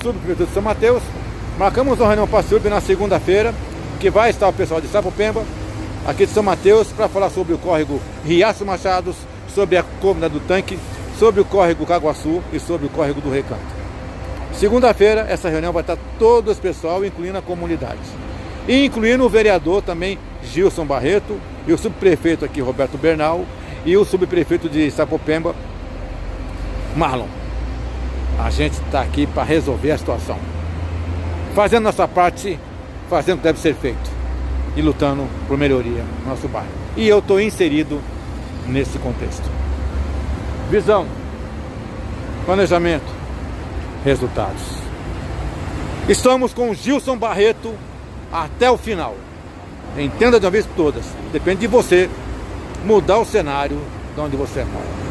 subprefeitura de São Mateus. Marcamos uma reunião pacífica na segunda-feira, que vai estar o pessoal de Sapopemba, aqui de São Mateus, para falar sobre o córrego Riacho Machados, sobre a Cômina do Tanque, sobre o córrego Caguaçu e sobre o córrego do Recanto. Segunda-feira, essa reunião vai estar todo esse pessoal, incluindo a comunidade. E incluindo o vereador também, Gilson Barreto, e o subprefeito aqui, Roberto Bernal, e o subprefeito de Sapopemba, Marlon. A gente está aqui para resolver a situação, fazendo nossa parte, fazendo o que deve ser feito e lutando por melhoria no nosso bairro. E eu estou inserido nesse contexto. Visão, planejamento, resultados. Estamos com o Gilson Barreto até o final. Entenda de uma vez por todas. Depende de você mudar o cenário de onde você mora.